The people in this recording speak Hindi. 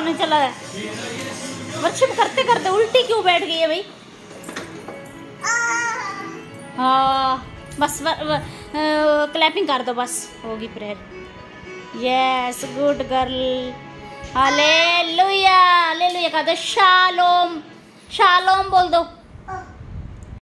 पानी चला है। वर्शिप करते करते उल्टी क्यों बैठ गई है भाई? हाँ बस क्लैपिंग कर दो, बस होगी prayer. Yes good girl. Hallelujah hallelujah कर दो। शालोम शालोम बोल दो।